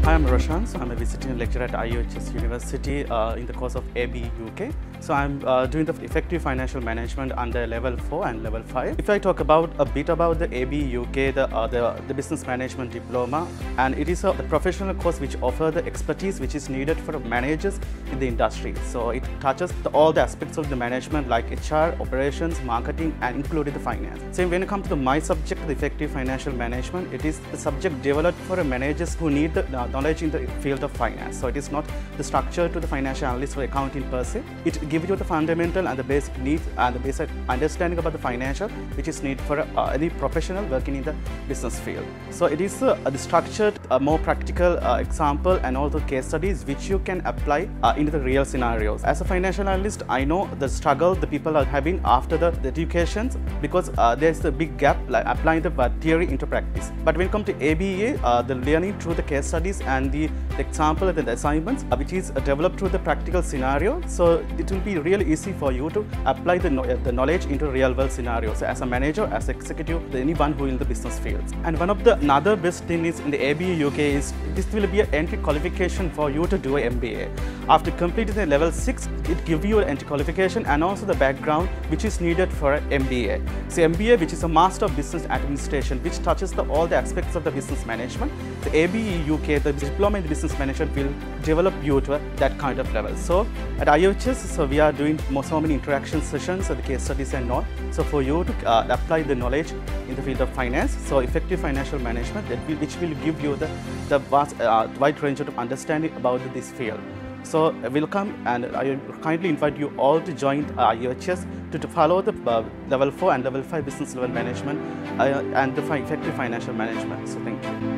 Hi, I'm Roshan. So I'm a visiting lecturer at IUHS University in the course of AB UK. So I'm doing the effective financial management under level 4 and level 5. If I talk about a bit about the AB UK, the business management diploma, and it is a professional course which offers the expertise which is needed for managers in the industry. So it touches all the aspects of the management like HR, operations, marketing, and including the finance. So when it comes to my subject, the effective financial management, it is the subject developed for managers who need the knowledge in the field of finance. So it is not the structure to the financial analyst or accounting per se. It gives you the fundamental and the basic needs and the basic understanding about the financial which is needed for any professional working in the business field. So it is the structured, more practical example and also case studies which you can apply into the real scenarios. As a financial analyst, I know the struggle the people are having after the educations because there is a big gap like applying the theory into practice. But when it comes to ABA, the learning through the case studies and the example and the assignments which is developed through the practical scenario, so it will be really easy for you to apply the knowledge into real world scenarios. So as a manager, as an executive, anyone who in the business fields. And one of the another best thing is in the ABA UK is this will be an entry qualification for you to do an MBA. After completing the level 6, it gives you an entry qualification and also the background which is needed for an MBA. So MBA, which is a Master of Business Administration, which touches all the aspects of the business management. The ABA UK, the diploma in business management, will develop you to that kind of level. So at IUHS, so we are doing so many interaction sessions, so the case studies and all. So for you to apply the knowledge in the field of finance, so effective financial management, which will give you the vast, wide range of understanding about this field. So welcome, and I kindly invite you all to join IUHS to follow the level 4 and level 5 business level management and the effective financial management. So thank you.